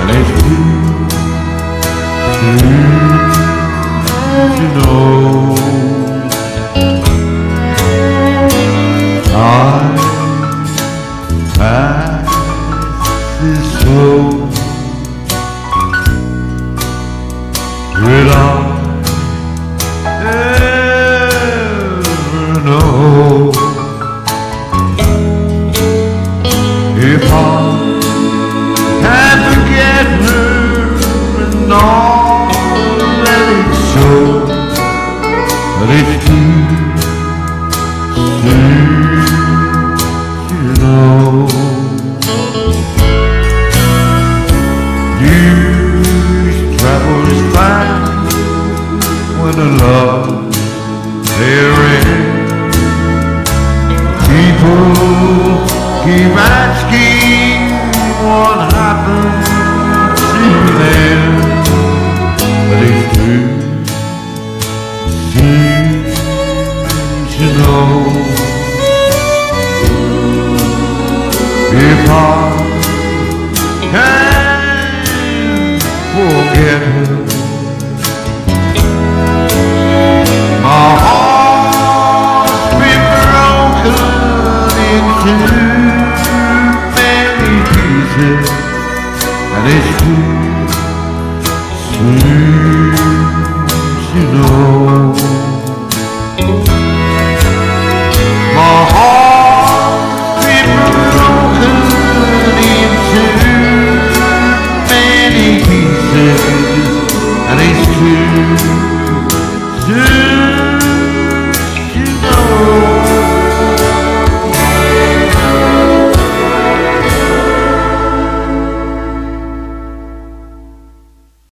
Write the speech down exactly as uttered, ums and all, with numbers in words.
and it's true, true to know time passes slow. Will I ever know if I can forget her and all that it shows? But it's too soon to know. News travels fast when a love they're in. People keep asking what happened to them, but it's too soon to know if I can forget her. My heart's been broken into many pieces, and it's too soon to know. My heart's been broken into many pieces, and it's too soon